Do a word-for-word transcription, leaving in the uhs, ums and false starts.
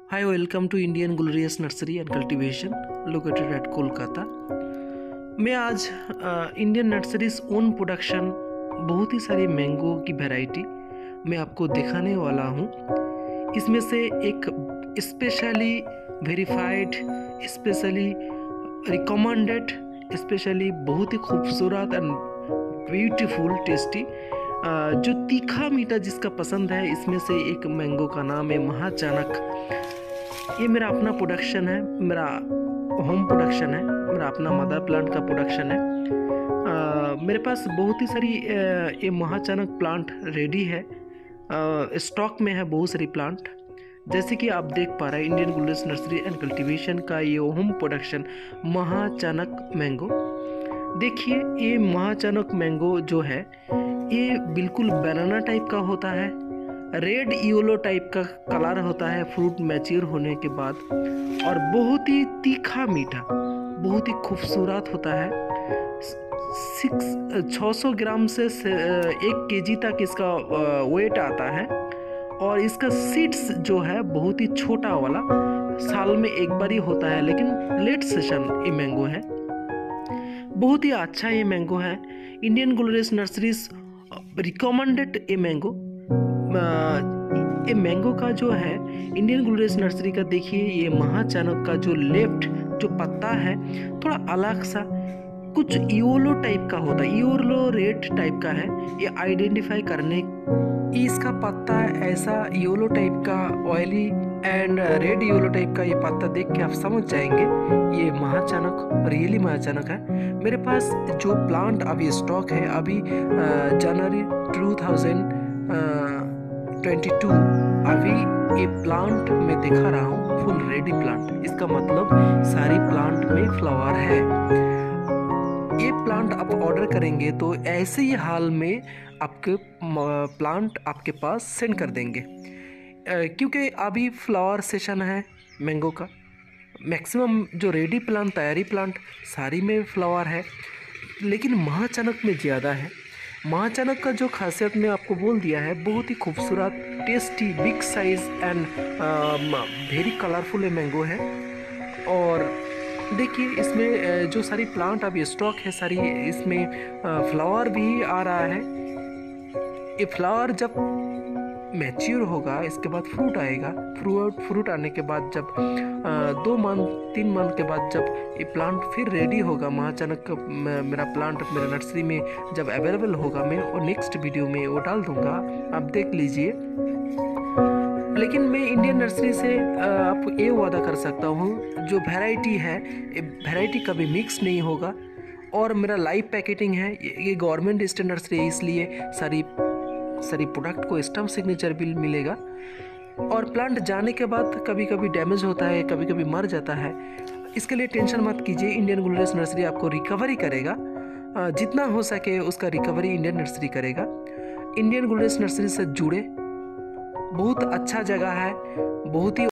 Hi, welcome to Indian Glorious Nursery and Cultivation located at Kolkata. मैं आज Indian nurseries own production बहुत ही सारी mango की वैरायटी मैं आपको दिखाने वाला हूँ। इसमें से एक specially verified, specially recommended, specially बहुत ही खूबसूरत एंड ब्यूटीफुल टेस्टी जो तीखा मीठा जिसका पसंद है, इसमें से एक मैंगो का नाम है महाचानक। ये मेरा अपना प्रोडक्शन है, मेरा होम प्रोडक्शन है, मेरा अपना मदर प्लांट का प्रोडक्शन है। आ, मेरे पास बहुत ही सारी आ, ये महाचानक प्लांट रेडी है, स्टॉक में है बहुत सारी प्लांट। जैसे कि आप देख पा रहे हैं Indian glorious nursery and cultivation का ये होम प्रोडक्शन महाचानक मैंगो। देखिए ये महाचानक मैंगो जो है ये बिल्कुल बनाना टाइप का होता है, रेड येलो टाइप का कलर होता है फ्रूट मैच्योर होने के बाद, और बहुत ही तीखा मीठा, बहुत ही खूबसूरत होता है। सिक्स छः सौ ग्राम से एक केजी तक इसका वेट आता है, और इसका सीड्स जो है बहुत ही छोटा वाला, साल में एक बार ही होता है, लेकिन लेट सेशन ये मैंगो है। बहुत ही अच्छा ये मैंगो है, इंडियन ग्लोरियस नर्सरीज रिकमेंडेड ये मैंगो। ये मैंगो का जो है इंडियन ग्लोरियस नर्सरी का, देखिए ये महाचानक का जो लेफ्ट जो पत्ता है थोड़ा अलग सा कुछ येलो टाइप का होता है, येलो रेड टाइप का है। ये आइडेंटिफाई करने, इसका पत्ता ऐसा येलो टाइप का oily and red yellow type का, ये पत्ता देख के आप समझ जाएंगे ये महाचानक रियली महाचानक है। मेरे पास जो प्लांट अभी स्टॉक है, अभी January two thousand twenty two अभी ये प्लांट मैं दिखा रहा हूँ फुल रेडी प्लांट। इसका मतलब सारी प्लांट में फ्लावर है। ये प्लांट आप ऑर्डर करेंगे तो ऐसे ही हाल में आपके प्लांट आपके पास सेंड कर देंगे, क्योंकि अभी फ्लावर सेशन है मैंगो का। मैक्सिमम जो रेडी प्लांट, तैयारी प्लांट सारी में फ्लावर है, लेकिन महाचानक में ज़्यादा है। महाचानक का जो खासियत मैं आपको बोल दिया है, बहुत ही खूबसूरत, tasty, big size and very colourful mango है। और देखिए इसमें जो सारी प्लांट अभी स्टॉक है सारी, इसमें फ्लावर भी आ रहा है। ये फ्लावर जब मैच्योर होगा इसके बाद फ्रूट आएगा। फ्रूट फ्रूट आने के बाद जब आ, दो मंथ तीन मंथ के बाद जब ये प्लांट फिर रेडी होगा, महाचानक का मेरा प्लांट मेरा नर्सरी में जब अवेलेबल होगा, मैं और नेक्स्ट वीडियो में वो डाल दूंगा, आप देख लीजिए। लेकिन मैं इंडियन नर्सरी से आपको ये वादा कर सकता हूँ, जो वैरायटी है ये वैरायटी कभी मिक्स नहीं होगा, और मेरा लाइव पैकेटिंग है। ये गवर्नमेंट स्टैंडर्ड से, इसलिए सारी सारी प्रोडक्ट को स्टम्प सिग्नेचर भी मिलेगा। और प्लांट जाने के बाद कभी कभी डैमेज होता है, कभी कभी मर जाता है, इसके लिए टेंशन मत कीजिए। इंडियन ग्लोरियस नर्सरी आपको रिकवरी करेगा, जितना हो सके उसका रिकवरी इंडियन नर्सरी करेगा। इंडियन ग्लोरियस नर्सरी से जुड़े, बहुत अच्छा जगह है, बहुत ही